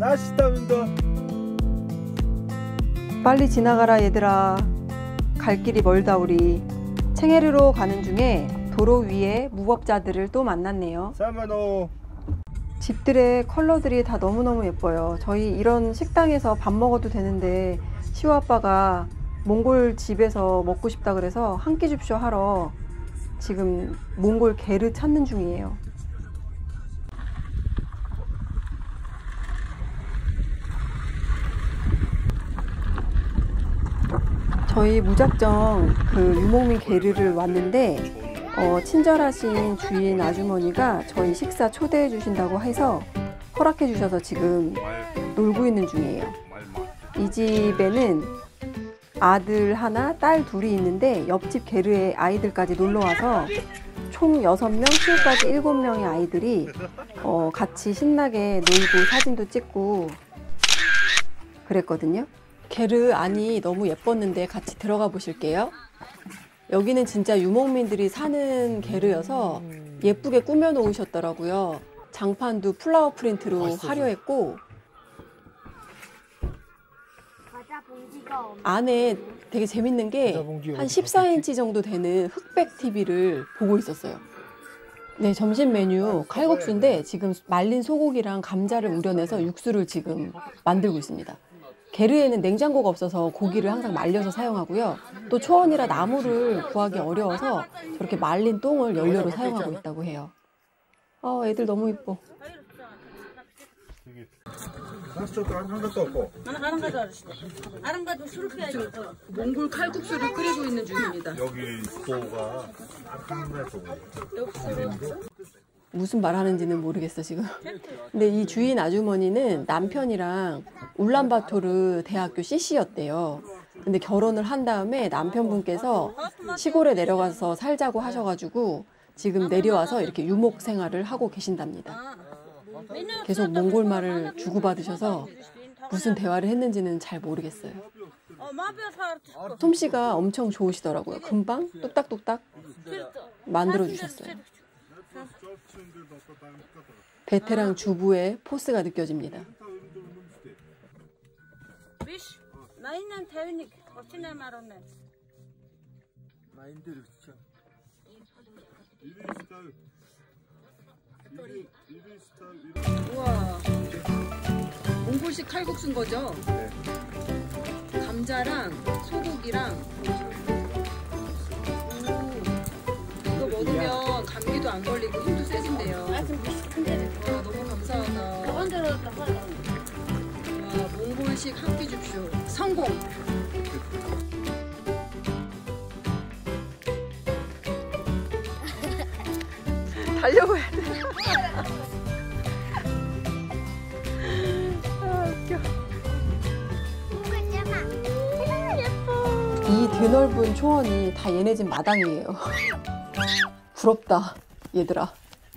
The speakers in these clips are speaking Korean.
빨리 지나가라 얘들아. 갈 길이 멀다 우리. 챙해르로 가는 중에 도로 위에 무법자들을 또 만났네요. 집들의 컬러들이 다 너무너무 예뻐요. 저희 이런 식당에서 밥 먹어도 되는데 시우 아빠가 몽골 집에서 먹고 싶다 그래서 한 끼 줍쇼 하러 지금 몽골 게르 찾는 중이에요. 저희 무작정 그 유목민 게르를 왔는데 친절하신 주인 아주머니가 저희 식사 초대해 주신다고 해서 허락해 주셔서 지금 놀고 있는 중이에요. 이 집에는 아들 하나, 딸 둘이 있는데 옆집 게르의 아이들까지 놀러와서 총 6명, 시우까지 7명의 아이들이 같이 신나게 놀고 사진도 찍고 그랬거든요. 게르 안이 너무 예뻤는데 같이 들어가 보실게요. 여기는 진짜 유목민들이 사는 게르여서 예쁘게 꾸며 놓으셨더라고요. 장판도 플라워 프린트로 화려했고 안에 되게 재밌는 게 한 14인치 정도 되는 흑백 TV를 보고 있었어요. 네, 점심 메뉴 칼국수인데 지금 말린 소고기랑 감자를 우려내서 육수를 지금 만들고 있습니다. 게르에는 냉장고가 없어서 고기를 항상 말려서 사용하고요. 또 초원이라 나무를 구하기 어려워서 저렇게 말린 똥을 연료로 사용하고 있다고 해요. 애들 너무 이뻐. 몽골 칼국수를 끓이고 있는 중입니다. 여기 도가 무슨 말 하는지는 모르겠어 지금. 근데 이 주인 아주머니는 남편이랑 울란바토르 대학교 CC였대요. 근데 결혼을 한 다음에 남편분께서 시골에 내려가서 살자고 하셔가지고 지금 내려와서 이렇게 유목 생활을 하고 계신답니다. 계속 몽골 말을 주고받으셔서 무슨 대화를 했는지는 잘 모르겠어요. 솜씨가 엄청 좋으시더라고요. 금방 뚝딱뚝딱 만들어 주셨어요. 베테랑 주부의 포스가 느껴집니다. 우와, 몽골식 칼국수인 거죠? 네. 감자랑 소고기랑 이거 먹으면 감기도 안 걸리고 힘도 세진대요. 와, 너무 감사하다. 와, 몽골식 한 끼 줍쇼. 성공! 달려봐야 돼. 웃겨. 이 드넓은 초원이 다 얘네 집 마당이에요. 부럽다, 얘들아.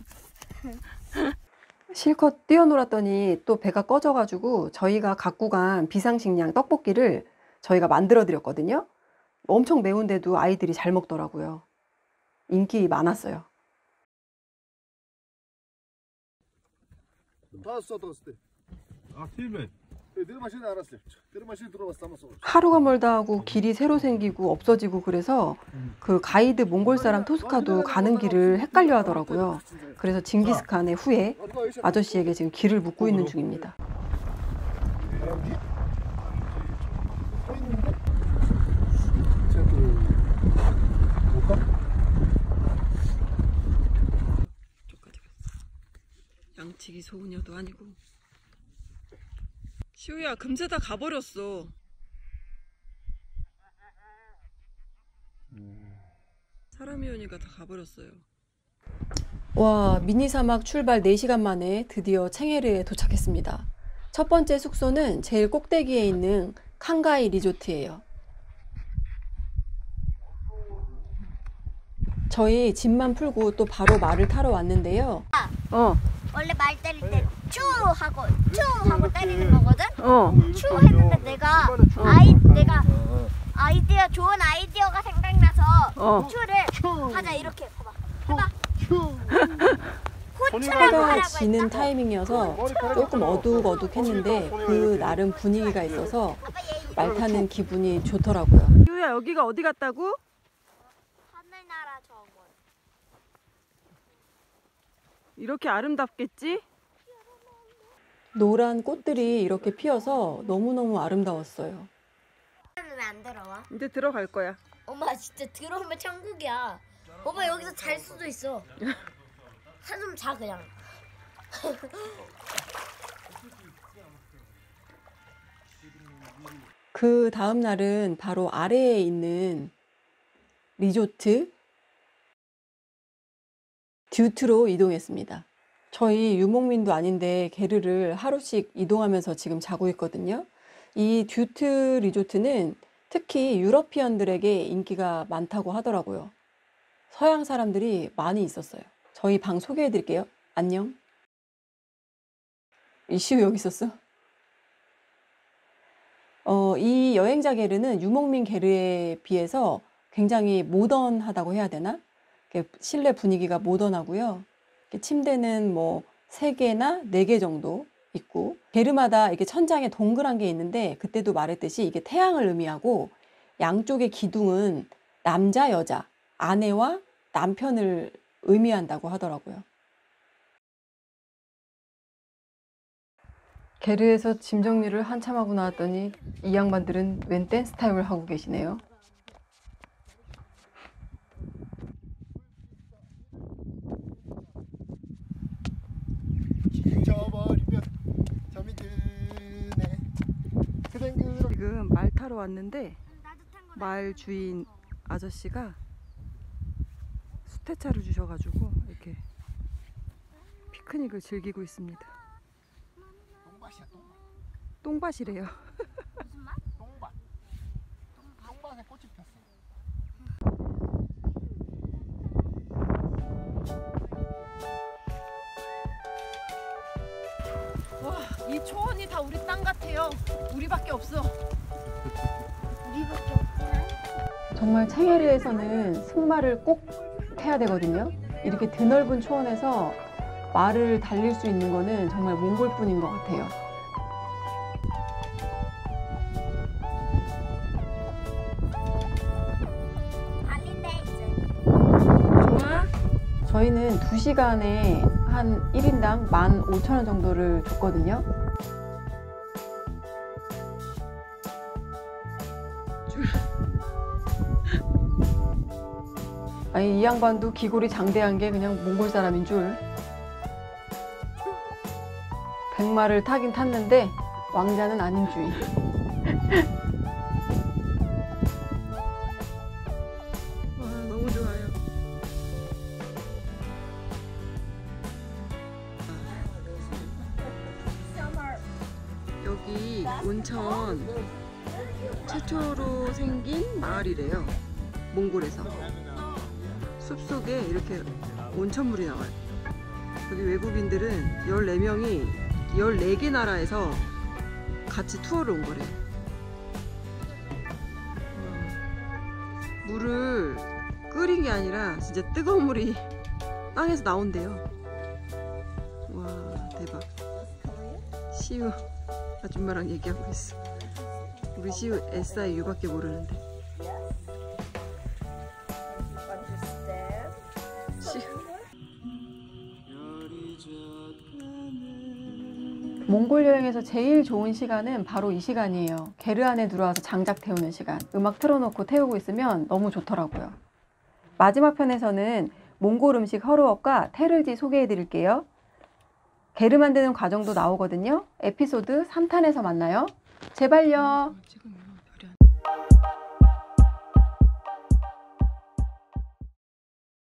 실컷 뛰어놀았더니 또 배가 꺼져가지고 저희가 갖고 간 비상식량 떡볶이를 저희가 만들어 드렸거든요. 엄청 매운데도 아이들이 잘 먹더라고요. 인기 많았어요. 하루가 멀다 하고 길이 새로 생기고 없어지고 그래서 그 가이드 몽골 사람 토스카도 가는 길을 헷갈려 하더라고요. 그래서 징기스칸의 후예 아저씨에게 지금 길을 묻고 있는 중입니다. 양치기 소우녀도 아니고. 시우야, 금세 다 가버렸어. 사람이 오니까 다 가버렸어요. 와, 미니 사막 출발 4시간 만에 드디어 챙해르에 도착했습니다. 첫 번째 숙소는 제일 꼭대기에 있는 칸가이 리조트예요. 저희 짐만 풀고 또 바로 말을 타러 왔는데요. 원래 말 때릴 때 추 하고 때리는 거거든. 추 했는데 내가 아이디어 좋은 아이디어가 생각나서 추를 하자 이렇게 봐봐. 해봐. 해가 지는 타이밍이어서 조금 어둑어둑했는데 그 나름 분위기가 있어서 말 타는 기분이 좋더라고요. 유야, 여기가 어디 같다고? 하늘나라 정원. 이렇게 아름답겠지? 노란 꽃들이 이렇게 피어서 너무너무 아름다웠어요. 왜 안 들어와? 이제 들어갈 거야. 엄마 진짜 들어오면 천국이야. 엄마 여기서 잘 수도 있어. 한숨 자 그냥. 그 다음 날은 바로 아래에 있는 리조트 듀트로 이동했습니다. 저희 유목민도 아닌데 게르를 하루씩 이동하면서 지금 자고 있거든요. 이 듀트 리조트는 특히 유러피언들에게 인기가 많다고 하더라고요. 서양 사람들이 많이 있었어요. 저희 방 소개해 드릴게요. 안녕. 이시우 여기 있었어? 이 여행자 게르는 유목민 게르에 비해서 굉장히 모던하다고 해야 되나? 실내 분위기가 모던하고요. 침대는 뭐 3개나 4개 정도 있고, 게르마다 이렇게 천장에 동그란 게 있는데 그때도 말했듯이 이게 태양을 의미하고 양쪽의 기둥은 남자, 여자, 아내와 남편을 의미한다고 하더라고요. 게르에서 짐 정리를 한참 하고 나왔더니 이 양반들은 웬 댄스 타임을 하고 계시네요. 지금 말 타러 왔는데 말 주인 아저씨가 수태차를 주셔가지고 이렇게 피크닉을 즐기고 있습니다. 똥밭이래요. 무슨 맛? 똥밭. 똥밭에 꽃이 폈어. 와, 이 초원이 다 우리 땅 같아요. 우리밖에 없어. 우리밖에 없구나. 정말 챙해르에서는 승마를 꼭 해야 되거든요. 이렇게 드넓은 초원에서 말을 달릴 수 있는 거는 정말 몽골뿐인 것 같아요. 달린대 이제. 좋아? 저희는 2시간에 한 1인당 15,000원 정도를 줬거든요. 아니, 이 양반도 기골이 장대한 게 그냥 몽골 사람인 줄. 백마를 타긴 탔는데 왕자는 아닌 주의. 와, 너무 좋아요. 여기 온천 최초로 생긴 마을이래요. 몽골에서. 숲속에 이렇게 온천물이 나와요. 여기 외국인들은 14명이 14개 나라에서 같이 투어를 온 거래요. 물을 끓인 게 아니라 진짜 뜨거운 물이 땅에서 나온대요. 와, 대박. 시우 아줌마랑 얘기하고 있어. 우리 시우 SIU밖에 모르는데. 몽골 여행에서 제일 좋은 시간은 바로 이 시간이에요. 게르 안에 들어와서 장작 태우는 시간. 음악 틀어놓고 태우고 있으면 너무 좋더라고요. 마지막 편에서는 몽골 음식 허르업과 테르지 소개해 드릴게요. 게르 만드는 과정도 나오거든요. 에피소드 3탄에서 만나요. 제발요.